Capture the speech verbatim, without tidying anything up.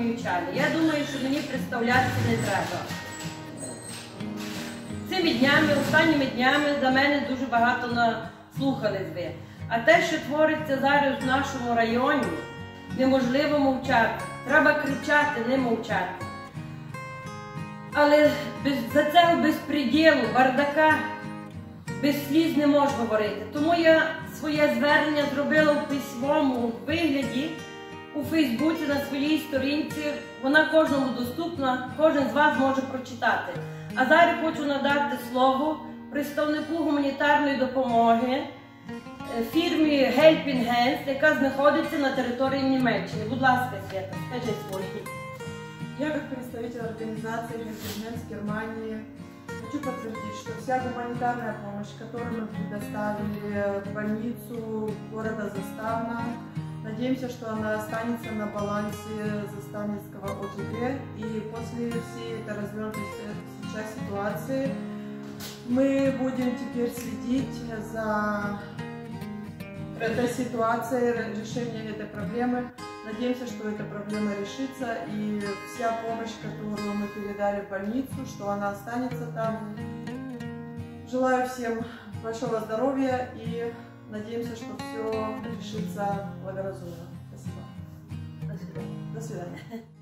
помічали. Я думаю, що мені представлятися не треба. Цими днями, останніми днями за мене дуже багато наслухались ви. А те, що твориться зараз в нашому районі, неможливо мовчати. Треба кричати, не мовчати. Але без, за цього безпреділу, бардака, без сліз не можна говорити. Тому я своє звернення зробила в письмовому вигляді у Фейсбуці на своїй сторінці. Вона кожному доступна, кожен з вас може прочитати. А зараз хочу надати слово представнику гуманітарної допомоги фірмі Helping Hands, яка знаходиться на території Німеччини. Будь ласка, Свята, скажи свої. Я, как представитель организации Helping Hands Германии, хочу подтвердить, что вся гуманитарная помощь, которую мы предоставили в больницу города Заставна, надеемся, что она останется на балансе Заставницкого О Т Г. И после всей этой развернутой сейчас ситуации мы будем теперь следить за этой ситуацией, решением этой проблемы. Надеемся, что эта проблема решится, и вся помощь, которую мы передали в больницу, что она останется там. Желаю всем большого здоровья и надеемся, что все решится благоразумно. Спасибо. До свидания. До свидания.